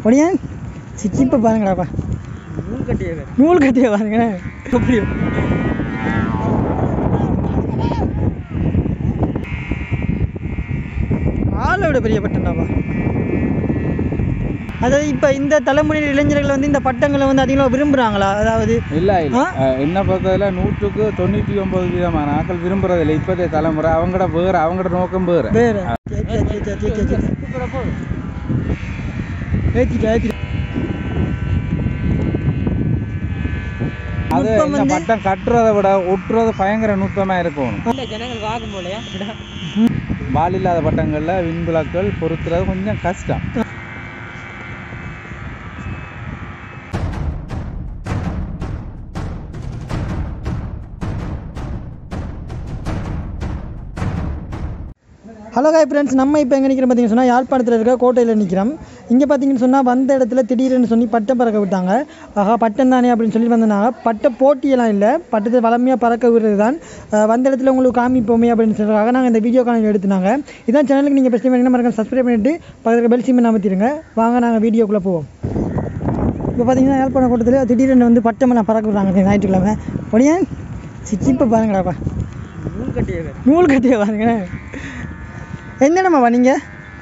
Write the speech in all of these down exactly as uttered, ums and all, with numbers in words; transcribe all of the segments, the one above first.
அப்படியே சிச்சிப்பை பாருங்கடாப்பா, நூல் கட்டிய நூல் கட்டிய பாருங்களேன். எப்படியும் ஆளை விட பெரிய பட்டம்டாப்பா. அதாவது இப்போ இந்த தலைமுறையில் இளைஞர்கள் வந்து இந்த பட்டங்களை வந்து அதிகமாக விரும்புகிறாங்களா? அதாவது இல்லை இல்லை என்ன பார்த்ததில் நூற்றுக்கு தொண்ணூற்றி ஒம்பது வீதமான ஆக்கள் விரும்புறதில்லை இப்போதைய தலைமுறை. அவங்களோட வேறு அவங்களோட நோக்கம் வேறு வேறு அது இந்த பட்டம் கட்டுறதை விட ஒட்டுறது பயங்கர நுட்பமாக இருக்கும். ஜனங்கள் வாங்கும் போலையா வால் இல்லாத பட்டங்களில் விண்புலாக்கள் பொறுத்துறது கொஞ்சம் கஷ்டம். ஹலோ காய் ஃப்ரெண்ட்ஸ், நம்ம இப்போ எங்கே நிற்கிறோம் பார்த்தீங்கன்னு சொன்னால் யாழ்ப்பாணத்தில் இருக்க கோட்டையில் நிற்கிறோம். இங்கே பார்த்தீங்கன்னு சொன்னால் வந்த இடத்துல திடீர்னு சொல்லி பட்டம் பறக்க விட்டாங்க. ஆஹா பட்டம் தானே அப்படின்னு சொல்லி வந்தாங்க. பட்ட போட்டியெல்லாம் இல்லை, பட்டத்தை வளமையாக பறக்க விடுறது தான். வந்த இடத்துல உங்களுக்கு காமிப்போமே அப்படின்னு சொல்கிறாங்க. நாங்கள் இந்த வீடியோ காணொலி எடுத்துனாங்க. இதான் சேனலுக்கு நீங்கள் ஃபஸ்ட் டைம் என்ன மறக்காம சப்ஸ்கிரைப் பண்ணிவிட்டு பக்கத்தில் பெல் சிம்மை அமர்த்திடுங்க. வாங்க நாங்கள் வீடியோக்குள்ளே போவோம். இப்போ பார்த்தீங்கன்னா யாழ்ப்பாண கோட்டத்தில் திடீர்னு வந்து பட்டமெல்லாம் பறக்க விடுறாங்க ஞாயிற்றுக்கிழமை. அப்படியே சிச்சிப்பை பாருங்கடாப்பா, நூல் கட்டிய நூல் கட்டிய பாருங்களேன். என்னென்னம்மா நீங்கள்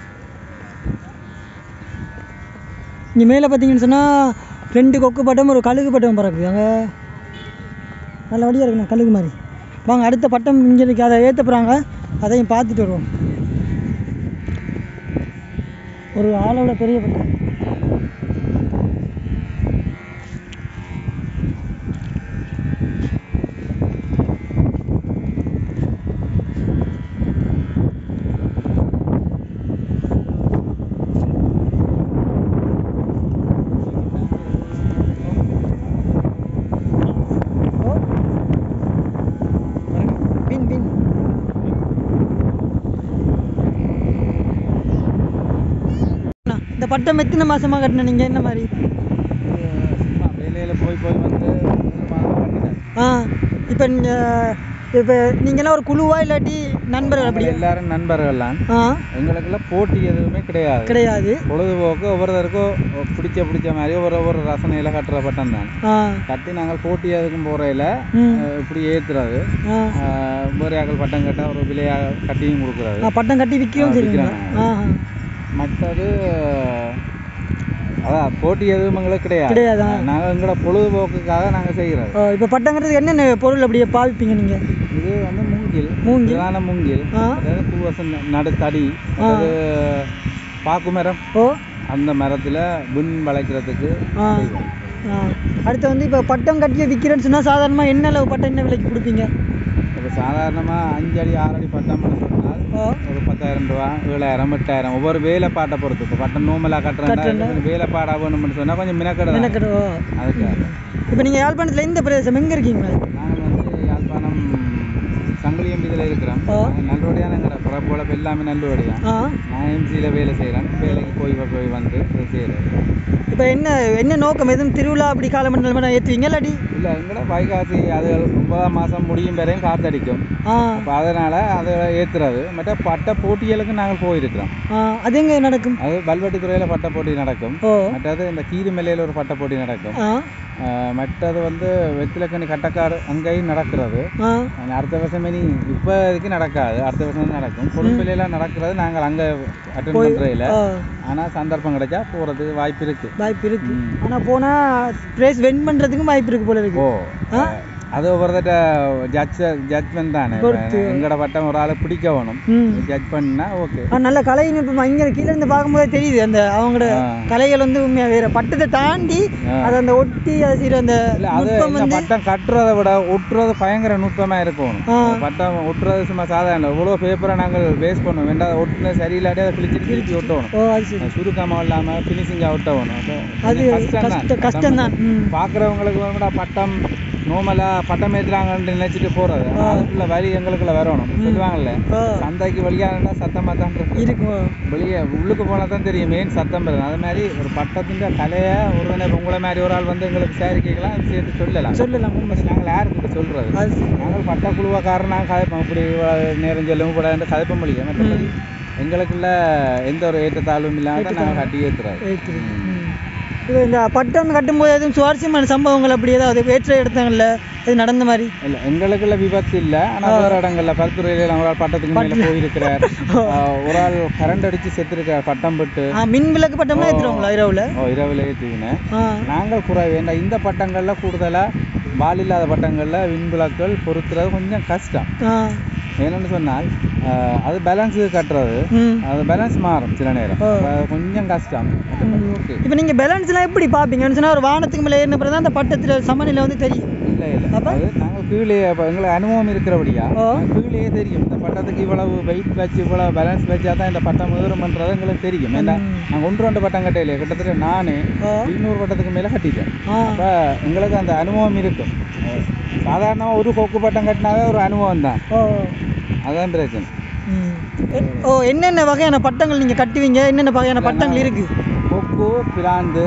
இங்கே மேலே பார்த்தீங்கன்னு சொன்னால் ரெண்டு கொக்கு பட்டம் ஒரு கழுகு பட்டம் பறக்குது. அங்கே நல்லபடியாக இருக்குண்ணா கழுகு மாதிரி. வாங்க அடுத்த பட்டம் இங்கே இருக்கு, அதை ஏற்ற போகிறாங்க, அதையும் பார்த்துட்டு வருவோம். ஒரு ஆளோட பெரிய பட்டம். இந்த பட்டம் எத்தனை மாசமாக கட்டின நீங்கள்? என்ன மாதிரி வேலையில் போய் போய் வந்து ஆ இப்போ இப்போ நீங்கள்லாம் ஒரு குழுவா இல்லாட்டி நண்பர்கள்? அப்படி எல்லாரும் நண்பர்கள்லாம். ஆ எங்களுக்கெல்லாம் போட்டி எதுவுமே கிடையாது கிடையாது. பொழுதுபோக்கு ஒவ்வொருத்தருக்கும் பிடிச்ச பிடிச்ச மாதிரி ஒவ்வொரு ஒவ்வொரு ரசனையில் கட்டுற பட்டம் தான் கட்டி நாங்கள் போட்டி எதுக்கும் போகிறதில்ல. இப்படி ஏற்றுறது வேறு ஆக்கள் பட்டம் கட்டால் ஒரு விலையாக கட்டியும் கொடுக்குறாரு. பட்டம் கட்டி விற்கவும் விற்கிறாங்க. மற்றது அதான் போட்டி எதுவும் எங்களுக்கு கிடையாது கிடையாது. நாங்கள் எங்களோட பொழுதுபோக்குக்காக நாங்கள் செய்கிறோம். இப்போ பட்டங்கிறது என்னென்ன பொருள் அப்படியே பாவிப்பீங்க நீங்கள்? இது வந்து மூங்கில் மூங்கில் மூங்கில் அதாவது பூவசம் நடுத்தடி அது பாக்கு மரம். ஓ அந்த மரத்தில் விண் வளைக்கிறதுக்கு. அடுத்து வந்து இப்போ பட்டம் கட்டிய விற்கிறேன்னு சொன்னால் சாதாரணமாக என்ன அளவு பட்டம் என்ன விலைக்கு கொடுப்பீங்க? இப்போ சாதாரணமாக அஞ்சு அடி ஆறு அடி பட்டம் பண்ண சொன்னால் ஒரு பத்தாயிரம் ரூபா ஏழாயிரம் எட்டாயிரம் ஒவ்வொரு வேலைப்பாட்டை பொறுத்து. இப்போ பட்டம் நோமலாக கட்டுறேன்னா வேலைப்பாடாக வேணும்னு சொன்னால் கொஞ்சம் மினக்கடை மினக்கடை அதுக்காக. இப்போ நீங்கள் யாழ்ப்பாணத்தில் எந்த பிரதேசம் எங்கே இருக்கீங்க? நாங்கள் வந்து யாழ்ப்பாணம் சங்கிலியம் இதில் இருக்கிறோம். நல்லபடியாக நாங்கள் பிறப்போல எல்லாமே நல்லபடியாக நான் எம்சியில் வேலை செய்கிறேன். வேலைக்கு போய் போய் வந்து செய்கிறேன். இப்போ என்ன என்ன நோக்கம்? எதுவும் திருவிழா அப்படி காலமண்டலமாக ஏற்றுவீங்க இல்லாட்டி? இல்லை எங்கட வைகாசி அது ஒன்பதாம் மாதம் முடியும் வரையும் காற்றடிக்கும். அப்போ அதனால் அதை ஏற்றுறது. மற்ற பட்ட போட்டிகளுக்கு நாங்கள் போயிருக்கிறோம். அது எங்கே நடக்கும்? அது வல்வெட்டி துறையில் பட்ட போட்டி நடக்கும். மற்றது இந்த கீரிமலையில் ஒரு பட்ட போட்டி நடக்கும். மற்றது வந்து வெத்திலக்கணி கட்டக்காடு அங்கேயும் நடக்கிறது. அடுத்த வருஷம் இனி இப்போதைக்கு நடக்காது, அடுத்த வருஷம் நடக்கும். கொழும்பிலாம் நடக்கிறது நாங்கள் அங்கே அட்டெண்ட் பண்ணுறதில்ல. ஆனால் சந்தர்ப்பம் கிடைச்சா போகிறதுக்கு வாய்ப்பு இருக்கு வாய்ப்பு இருக்கு ஆனால் போனால் ப்ரைஸ் வின் பண்ணுறதுக்கும் வாய்ப்பு இருக்கு போல இருக்கு. ஓ அது ஒவ்வொருத்த ஜட்ஜ் ஜட்ஜ்மெண்ட் தானே. எங்களோட பட்டம் ஒரு ஆளை பிடிக்க வேணும், ஜட்ஜ் பண்ணா ஓகே. நல்ல கலை நுட்பம் இங்கே கீழே இருந்து பார்க்கும்போது தெரியுது அந்த அவங்களோட கலைகள் வந்து உண்மையாக வேற. பட்டத்தை தாண்டி அதை அந்த ஒட்டி அதை செய்கிற அந்த பட்டம் கட்டுறதை விட ஒட்டுறது பயங்கர நுட்பமாக இருக்கும். பட்டம் ஒட்டுறது சும்மா சாதாரண இவ்வளோ பேப்பரை நாங்கள் வேஸ்ட் பண்ணுவோம். வேண்டாம் ஒட்டுன சரியில்லாட்டி அதை கிழிச்சிட்டு கிழிச்சி ஒட்டணும். சுருக்கமாக இல்லாமல் ஃபினிஷிங்காக ஒட்டணும். அது கஷ்டம் தான். பார்க்குறவங்களுக்கு கூட பட்டம் நோமலா பட்டம் ஏற்றுறாங்கன்னு நினைச்சிட்டு போறது அதுக்குள்ள வழி எங்களுக்குள்ள வரணும். சொல்லுவாங்கல்ல சந்தைக்கு வழியாண்டா சத்தமா தான் இருக்கும். வெளியே உள்ளுக்கு போனா தான் தெரியும் மெயின் சத்தம் பெறும். அது மாதிரி ஒரு பட்டத்தின் கலையை ஒரு உங்களை மாதிரி ஒரு ஆள் வந்து எங்களுக்கு சேரி கேட்கலாம், சேர்த்து சொல்லலாம் சொல்லலாம். நாங்கள் யாருக்கு சொல்றது? நாங்கள் பட்ட குழுவக்காரன் நாங்கள் கதைப்போம். இப்படி நேரம் சொல்லுங்க கூட கதைப்ப முடியும். மற்றபடி எங்களுக்குள்ள எந்த ஒரு ஏற்றத்தாழ்வும் இல்லாத நாங்கள் கட்டி ஏற்றுறோம். இப்போ இந்த பட்டம் கட்டும்போது எதுவும் சுவாரஸ்யமான சம்பவங்கள் அப்படி ஏதாவது வேற்ற இடத்துல இது நடந்த மாதிரி? இல்லை, எங்களுக்குள்ள விபத்து இல்லை. ஆனால் வேறு இடங்கள்ல பருத்துறையில் ஒரு ஆள் பட்டத்துக்கு மேலே போயிருக்கிறார். ஒரு ஆள் கரண்ட் அடித்து செத்துருக்கார் பட்டம் பட்டு. மின் விளக்கு பட்டம்லாம் ஏற்றுவாங்களா இரவுல? ஓ, இரவுல ஏற்றுவினேன். நாங்கள் குறைவு ஏன்னா இந்த பட்டங்களில் கூடுதலாக வால் இல்லாத பட்டங்களில் மின் விளக்குகள் பொறுத்துறது கொஞ்சம் கஷ்டம். என்னென்னு சொன்னால் அது பேலன்ஸுக்கு கட்டுறது, அது பேலன்ஸ் மாறும் சில நேரம், கொஞ்சம் கஷ்டம். ஓகே, இப்போ நீங்கள் பேலன்ஸ்லாம் எப்படி பார்ப்பீங்கன்னு சொன்னால் ஒரு வானத்துக்கு மேலே ஏறின பிறகு தான் அந்த பட்டத்தில் சமநிலை வந்து தெரியும். இல்லை இல்லை, அது நாங்கள் கீழே எங்களுக்கு அனுபவம் இருக்கிறபடியா கீழேயே தெரியும் இந்த பட்டத்துக்கு இவ்வளவு வெயிட் வச்சு இவ்வளவு பேலன்ஸ் வச்சா தான் இந்த பட்டம் ஏறும்ன்றது எங்களுக்கு தெரியும். ஏன்னா நாங்கள் ஒன்று ரெண்டு பட்டம் கட்டையிலே கிட்டத்தட்ட நானே இருநூறு பட்டத்துக்கு மேலே கட்டிட்டேன். அப்போ எங்களுக்கு அந்த அனுபவம் இருக்கும். சாதாரணமாக ஒரு கொக்கு பட்டம் கட்டினாவே ஒரு அனுபவம் தான், அதான் பிரச்சனை. ஓ, என்னென்ன வகையான பட்டங்கள் நீங்கள் கட்டுவீங்க? என்னென்ன வகையான பட்டங்கள் இருக்குது? கொக்கு, பிராந்து,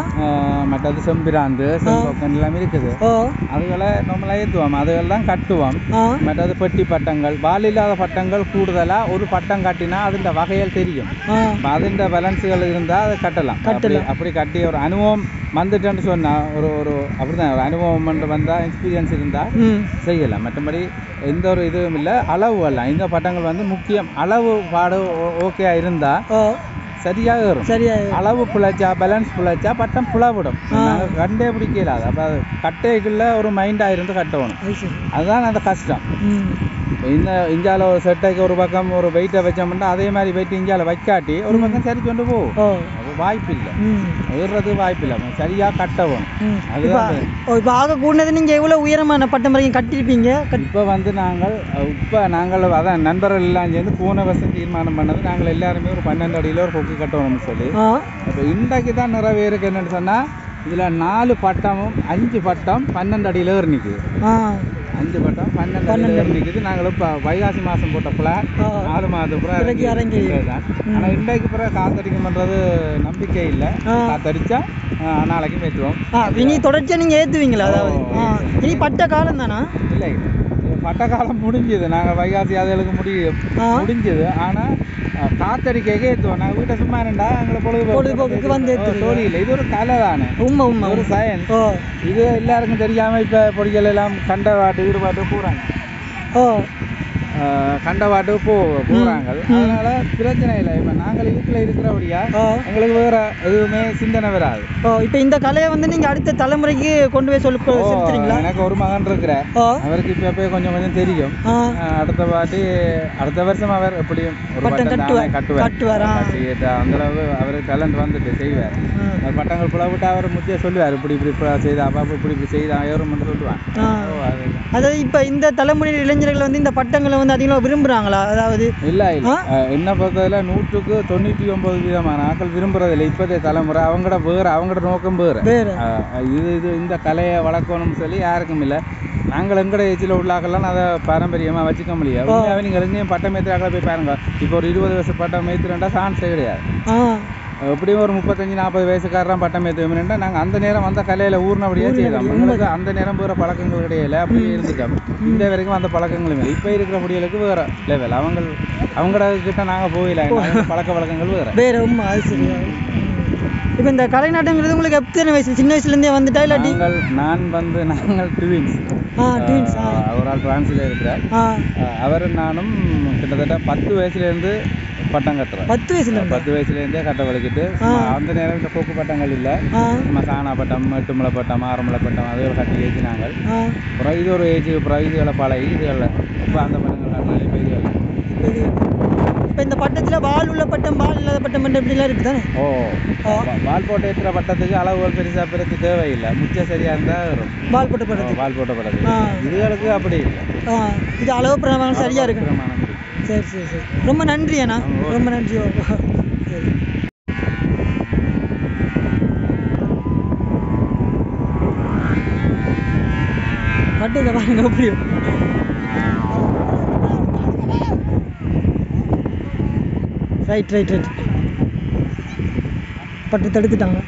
மற்றது செம்பிராந்து, செம்பொக்கன் எல்லாம் இருக்குது. அதுகளை நம்மள ஏற்றுவோம், அதுகள் தான் கட்டுவோம். மற்றது பெட்டி பட்டங்கள், வால் இல்லாத பட்டங்கள் கூடுதலாக ஒரு பட்டம் கட்டினா அதுன்ற வகைகள் தெரியும். அதுன்ற பேலன்ஸுகள் இருந்தால் அதை கட்டலாம். அப்படி அப்படி கட்டி ஒரு அனுபவம் வந்துட்டேன்னு சொன்னால் ஒரு ஒரு அப்படிதான் ஒரு அனுபவம் வந்தால் எக்ஸ்பீரியன்ஸ் இருந்தால் செய்யலாம். மற்றபடி எந்த ஒரு இதுவும் இல்லை. அளவு எல்லாம் இந்த பட்டங்கள் வந்து முக்கியம். அளவு பாடு ஓகே இருந்தால் சரியாக வரும். சரியாக அளவு பிழைச்சா பேலன்ஸ் பிழைச்சா பட்டம் பிளவிடும். நாங்கள் கண்டே பிடிக்கலாது. அப்போ அது கட்டைக்குள்ள ஒரு மைண்டாக இருந்து கட்டணும். அதுதான் அந்த கஷ்டம். இந்த இந்தியாவில் ஒரு செட்டைக்கு ஒரு பக்கம் ஒரு வெயிட்டை வச்சோம்னா அதே மாதிரி வெயிட் இந்தியாவில் வைக்காட்டி ஒரு பக்கம் சரி கொண்டு போகும். அது வாய்ப்பு இல்லை, ஏறுறது வாய்ப்பு இல்லை. சரியாக கட்டவும். அதுதான் இப்போ ஆக கூடது. நீங்கள் எவ்வளோ உயரமான பட்டம் வரைக்கும் கட்டியிருப்பீங்க? இப்போ வந்து நாங்கள் இப்போ நாங்கள் அதான் நண்பர்கள் எல்லாம் சேர்ந்து போன வருஷம் தீர்மானம் பண்ணது. நாங்கள் எல்லாருமே ஒரு பன்னெண்டு அடியில் ஒரு கொக்கு கட்டணும்னு சொல்லி. இப்போ இன்றைக்கு தான் நிறைவேருக்கு என்னென்னு சொன்னால் இதில் நாலு பட்டமும் அஞ்சு பட்டம் பன்னெண்டு அடியில் ஏறி நிற்குது. அஞ்சு பட்டம் பன்னெண்டு அடியில் நிற்குது. நாங்கள் இப்போ வைகாசி மாதம் போட்ட பிளான் நாலு மாதம் பிறகு தான். ஆனால் இன்றைக்கு பிறகு காத்தடிக்க பண்ணுறது நம்பிக்கை இல்லை. காத்தடிச்சா நாளைக்கு ஏற்றுவோம். இனி தொடர்ச்சியாக நீங்கள் ஏற்றுவீங்களா? அதாவது இனி பட்ட காலம் தானா? இல்லை, பட்ட காலம் முடிஞ்சது. நாங்கள் வைகாசி அதுகளுக்கு முடியும் முடிஞ்சது. ஆனால் காத்தடிக்க ஏற்றுவோம். நாங்கள் வீட்டை சும்மா இருந்தா எங்களை பொழுதுபோக்குக்கு வந்து தோழி இல்லை. இது ஒரு கலை தானே, உண்மை உண்மை ஒரு சயின்ஸ். இது எல்லாருக்கும் தெரியாமல் இப்போ பொடிகள் எல்லாம் கண்டவாட்டு ஈடுபாட்டு போகிறாங்க. ஓ, கண்டவாட்டு போ போகிறாங்க. அதனால பிரச்சனை இல்லை. இப்போ நாங்கள் இதுக்குள்ள இருக்கிறபடியா எங்களுக்கு வேற எதுவுமே சிந்தனை வராது. ஓ, இப்போ இந்த கலையை வந்து நீங்கள் அடுத்த தலைமுறைக்கு கொண்டு போய் சொல்லி செலுத்துறீங்களா? எனக்கு ஒரு மகன் இருக்கிறார். அவருக்கு இப்போ போய் கொஞ்சம் கொஞ்சம் தெரியும். அடுத்த வாட்டி அடுத்த வருஷம் அவர் எப்படியும் ஒரு பட்டம் கட்டுவார் கட்டுவார் அந்த அளவு அவருக்கு டேலண்ட் வந்துட்டு செய்வார். பட்டங்கள் புலவிட்டு அவர் முத்திய சொல்லுவார், இப்படி இப்படி செய்தா பாப்பா இப்படி இப்படி செய்தா ஏறும்னு சொல்லுவாங்க. அதாவது இப்போ இந்த தலைமுறை இளைஞர்கள் வந்து இந்த பட்டங்களை வந்து அதிகமாக விரும்புகிறாங்களா? அதாவது இல்லை இல்லை, என்ன பொறுத்ததில் நூற்றுக்கு தொண்ணூற்றி ஒன்பது வீதமான ஆட்கள் விரும்புறதில்லை. இப்போதைய தலைமுறை அவங்களோட வேறு அவங்களோட நோக்கம் வேறு. இது இது இந்த கலையை வளர்க்கணும்னு சொல்லி யாருக்கும் இல்லை. நாங்கள் எங்கட ஏஜில் உள்ளாக்கெல்லாம் அதை பாரம்பரியமாக வச்சுக்க முடியாது. உண்மையாகவே நீங்கள் எங்கேயும் பட்டம் ஏற்றுறாக்களை போய் பாருங்க. இப்போ ஒரு இருபது வருஷம் பட்டம் ஏற்றுறா சான்ஸே கிடையாது. எப்படியும் ஒரு முப்பத்தஞ்சு நாற்பது வயசுக்காரன் பட்டம் ஏற்றுவோம்னா நாங்கள் அந்த நேரம் அந்த கலையில் ஊர்னபடியாக செய்தோம். எங்களுக்கு அந்த நேரம் வேறு பழக்கங்கள் கிடையாது. அப்படியே இருந்துட்டோம். இந்த வரைக்கும் அந்த பழக்கங்களும் இல்லை. இப்போ இருக்கிற முடியலுக்கு வேறு லெவல். அவங்க அவங்கள கிட்ட நாங்கள் போயில பழக்க வழக்கங்கள் வேறு வேறு. உண்மை, அது சரியா. இப்போ இந்த கலை நாட்டங்கிறது உங்களுக்கு எத்தனை வயசு? சின்ன வயசுலேருந்தே வந்துட்டா இல்லாட்டி? நான் வந்து நாங்கள் ட்வின்ஸ். ட்வின்ஸ் ஒரு ஆள் பிரான்ஸில் இருக்கிறார். அவர் நானும் கிட்டத்தட்ட பத்து வயசுலேருந்து பட்டம் கட்டுறேன். பத்து வயசுல பத்து வயசுலேருந்தே கட்ட வலிக்கிட்டு அந்த நேரம் இந்த கொக்கு பட்டங்கள் இல்லை. நம்ம சாணா பட்டம், எட்டு முளை பட்டம், ஆறு முளை பட்டம் அதுகளை கட்டி ஏற்றினாங்க. அப்புறம் இது ஒரு ஏஜ் அப்புறம் இதுகளை பழகி இதுகளில் இப்போ அந்த பட்டங்கள் கட்டினாலே இப்போ இதுகள். இப்போ இந்த பட்டத்தில் வால் உள்ள பட்டம் வால் இல்லாத பட்டம் எப்படிலாம் இருக்குது தானே? ஓ, வால் போட்டு ஏற்றுற பட்டத்துக்கு அளவுகள் பெருசாக பிறகு தேவையில்லை. முச்சம் சரியாக இருந்தால் வரும். வால் போட்ட பட்டம் வால் போட்ட பட்டத்துக்கு இதுகளுக்கு அப்படி இல்லை. இது அளவு பிரமாணம் சரியாக இருக்கு. பிரமாணம். சரி சரி சரி, ரொம்ப நன்றி அண்ணா, ரொம்ப நன்றி. சரி, பட்டு பாருங்க எப்படியும். ரைட் ரைட் ரைட் பட்டு தடுத்துட்டாங்க.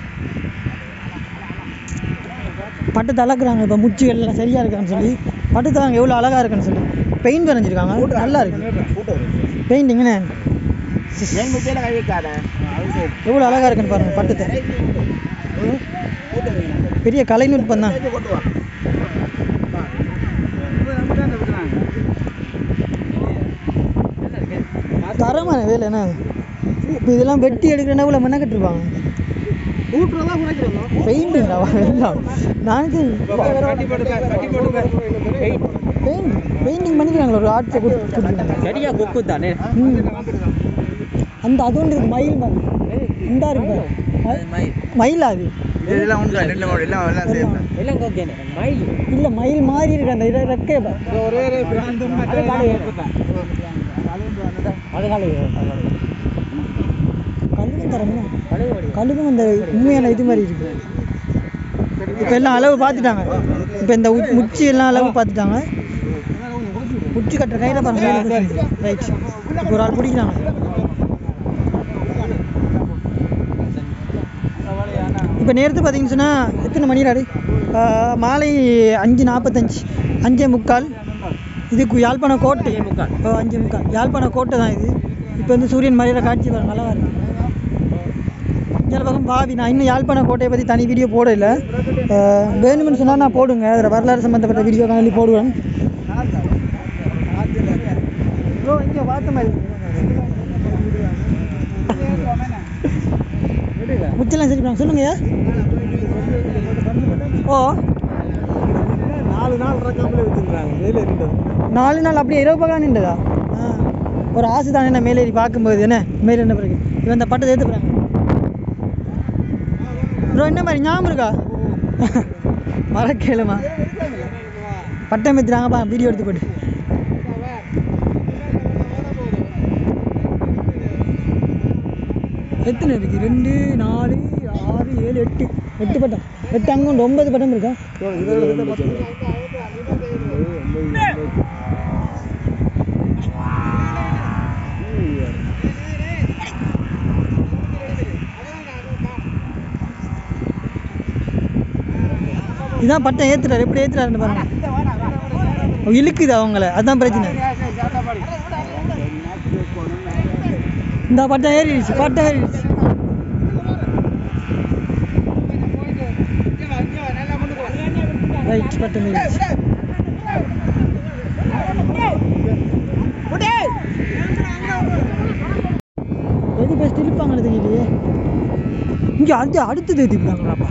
பட்டு தளக்குறாங்க. இப்போ முச்சுகள் எல்லாம் சரியாக இருக்கான்னு சொல்லி பட்டு தளங்க எவ்வளோ அழகாக இருக்குன்னு சொல்லி பெயிண்ட் வரைஞ்சிருக்காங்க. நல்லா இருக்கு பெயிண்டிங்கண்ணே. எவ்வளோ அழகாக இருக்குன்னு பாருங்கள் பட்டு. பெரிய கலைநுட்பம் தான். தரமான வேலை என்ன இப்போ இதெல்லாம் வெட்டி எடுக்கிறேன்னா இவ்வளோ மண்ணை கட்டிருப்பாங்க. பெயிண்டிங் எல்லாம் நான் பெயிண்ட் பெயிண்டிங் பண்ணிக்கிறாங்களா ஒரு ஆர்ட்ஸை கொடுத்து கொக்கு தானே. அந்த அது ஒன்று இருக்கு மயில் மாதிரி இந்த இருக்கு மயில் அது இல்லை மயில் மாதிரி இருக்கு அந்த இதை ரெக்கே கழுகும் தரணும் கழுகும் அந்த உண்மையான இது மாதிரி இருக்கு. இப்போ எல்லாம் அளவு பார்த்துட்டாங்க. இப்போ இந்த முச்சி எல்லாம் அளவு பார்த்துட்டாங்க. முச்சி கட்டுற கையில் பாருங்க ரைட். இப்போ ஒரு ஆள் பிடிக்கிறாங்க. இப்போ நேரத்து பார்த்தீங்கன்னு சொன்னால் எத்தனை மணி ராடு மாலை அஞ்சு நாற்பத்தஞ்சு அஞ்சே முக்கால். இதுக்கு யாழ்ப்பாண கோட்டை ஓ அஞ்சே முக்கால் யாழ்ப்பாண கோட்டை தான் இது. இப்போ வந்து சூரியன் மறையிற காட்சி வர நல்லா இருக்குது. இந்த பக்கம் பாவி நான் இன்னும் யாழ்ப்பாண கோட்டையை பற்றி தனி வீடியோ போடல. வேணும்னு சொன்னால் நான் போடுங்க. அதில் வரலாறு சம்மந்தப்பட்ட வீடியோ காணொலி போடுவேன். ப்ரோ இங்கே பார்த்த மாதிரி முச்செல்லாம் சரி சொல்லுங்க. ஓ நாலு நாள் வச்சுருக்காங்க. நாலு நாள் அப்படியே இரவு பக்கம் நின்றதா? ஆ ஒரு ஆசை தானே என்ன மேலேறி பார்க்கும்போது என்ன மேலே என்ன பிறகு இவன் இந்த பட்டத்தை ஏற்று போகிறாங்க. ப்ரோ என்ன மாதிரி ஞாபகம் இருக்கா? மறக்கலுமா பட்டம் ஏற்றுறாங்கப்பா வீடியோ எடுத்து போட்டு. எத்தனை இருக்கு? ரெண்டு நாலு ஆறு ஏழு எட்டு எட்டு பட்டம். எட்டு அங்கே உண்டு ஒன்பது பட்டம் இருக்கா? இதான் பட்டம் ஏற்றுறாரு. எப்படி ஏற்றுறாருன்னு பாருங்க. இழுக்குது அவங்கள, அதுதான் பிரச்சனை. இந்த பட்டம் ஏறிடுச்சு பட்டம் ஏறிடுச்சு. ரைட் பட்டம் ஏறிடுச்சு. எது பெஸ்ட் இழுப்பாங்கன்னு தெரியலையே. இங்கே அது அடுத்தது ஏற்றிப்பாங்களாப்பா.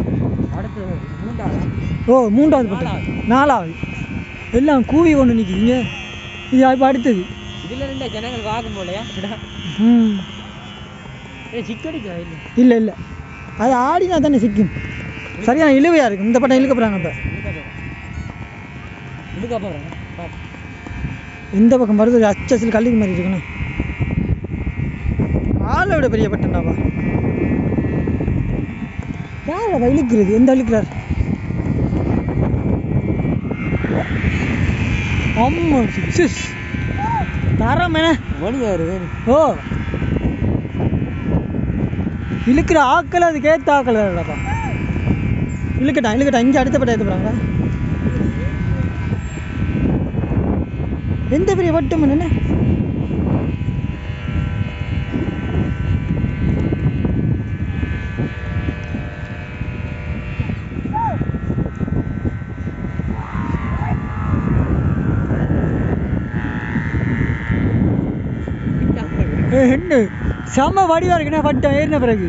ஓ மூன்றாவது பட்டம் நாலாவது எல்லாம் கூவி கொண்டு நிற்கிங்க. இது இப்போ அடுத்தது ஜனங்கள் வாகும் போலையா? ம் சிக்கடிக்கா? இல்லை இல்லை அது ஆடினா தானே சிக்கும். சரியான இழுவையாக இருக்கும். இந்த பட்டம் இழுக்க போகிறாங்க. இப்போ இழுக்க போகிறாங்க. எந்த பக்கம் வருது? அச்சசில் கல்லிக்கு மாதிரி இருக்குண்ணா. ஆளை விட பெரிய பட்டம்டாப்பா. யார் அவள் இழுக்கிறது? எந்த இழுக்கிறார்? அம்மா சிஸ் தரம் என்ன மணியாரு. ஓ இழுக்கிற ஆக்கள் அதுக்கு ஏற்ற ஆக்கள் வேறடாப்பா. இழுக்கட்டா இழுக்கட்டா. இங்கே அடுத்த பட்டம் எடுத்து போகிறாங்க. எந்த பெரிய வட்டம் என்ன? என்ன செம்ம வடிவா இருக்குண்ணே பட்டம் ஏறின பிறகு.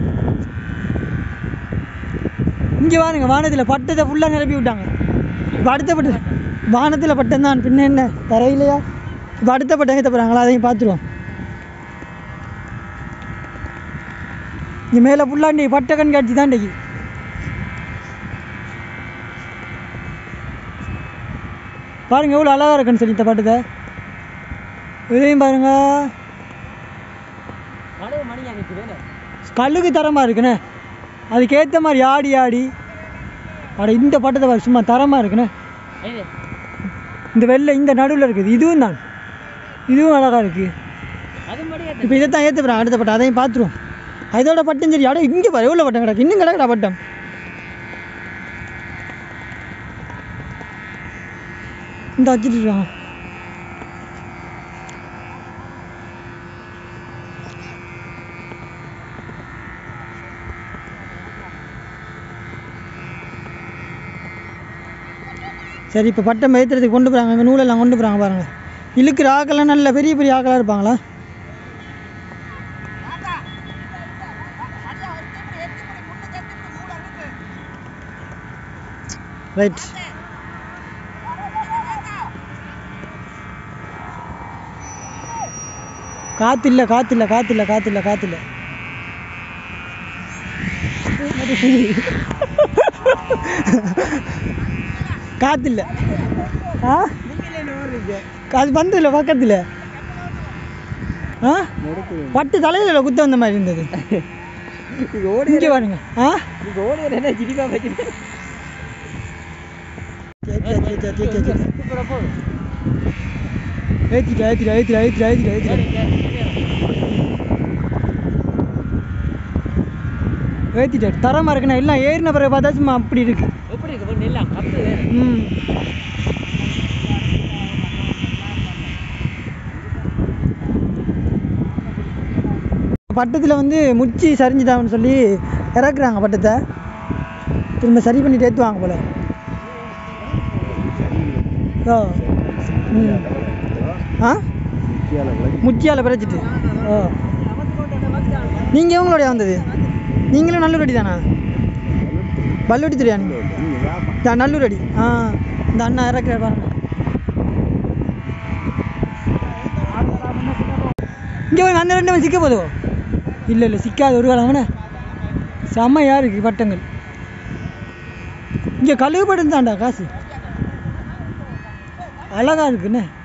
இங்கே வாருங்க, வானத்தில் பட்டத்தை ஃபுல்லாக நிரப்பி விட்டாங்க. இப்போ அடுத்த பட்டம் வானத்தில் பட்டம் தான். பின்ன என்ன தரையிலையா? இப்போ அடுத்த பட்டம் ஏற்ற போகிறாங்களா? அதையும் பார்த்துருவோம். இங்கே மேலே ஃபுல்லாக இன்றைக்கி பட்ட கண்காட்சி தான். இன்றைக்கி பாருங்க எவ்வளோ அழகாக இருக்குன்னு சொல்லி இந்த பட்டத்தை. இதையும் பாருங்க. கழுகு தரமாக இருக்குண்ணே. அதுக்கேற்ற மாதிரி ஆடி ஆடி அட இந்த பட்டத்தை பாரு சும்மா தரமாக இருக்குண்ணே. இந்த வெள்ளை இந்த நடுவில் இருக்குது. இதுவும் தான் இதுவும் அழகாக இருக்குது. இப்போ இதை தான் ஏற்ற போகிறாங்க அடுத்த பட்டம். அதையும் பார்த்துருவோம். அதோட பட்டம் சரி. அட இங்கே பாரு எவ்வளோ பட்டம் கிடக்கு. இன்னும் கிடக்குடா பட்டம். இந்த வச்சுட்டு இருக்காங்க. சரி இப்போ பட்டம் ஏற்றுறதுக்கு கொண்டு போகிறாங்க, அங்கே நூலெல்லாம் கொண்டு போகிறாங்க பாருங்கள். இழுக்கிற ஆக்கெல்லாம் நல்ல பெரிய பெரிய ஆக்களாக இருப்பாங்களா? ரைட். காத்தில்லை காத்தில்லை காத்தில்லை காத்தில்லை காத்தில்லை காத்தில்லை. ஆ அது வந்துல பக்கத்தில் ஆ பட்டு தலையில் குத்த வந்த மாதிரி இருந்தது. இங்கே பாருங்க. ஆ ஏற்றிட்டு ஏற்றிட்டு ஏற்றிட்டு ஏற்றிட்டு ஏற்றிட்டு ஏற்றிட்டு ஏற்றிட்டு தரமாக இருக்குண்ணா. எல்லாம் ஏறின பிறகு பார்த்தா சும்மா அப்படி இருக்கு. ம் பட்டத்தில் வந்து முச்சி சரிஞ்சுதான்னு சொல்லி இறக்குறாங்க பட்டத்தை. திரும்ப சரி பண்ணிட்டு ஏற்றுவாங்க போல. ஓ ம் ஆ முச்சியால் பிறச்சிட்டு. ஓ நீங்கள் எவங்களோடைய வந்தது? நீங்களும் நல்லூர் அடி தானா? பல்லுவட்டி தெரியா நீங்கள்? நல்லூர் அடி. ஆ இந்த அண்ணா இறக்குற பாருங்க. இங்கே வாங்க, அந்த ரெண்டு சிக்க போதோ? இல்லை இல்லை சிக்காது ஒரு வேலை. அவனே செம்மையாக இருக்குது பட்டங்கள். இங்கே கழுவு பட்டம் தான்டா காசு. அழகாக இருக்குண்ணே.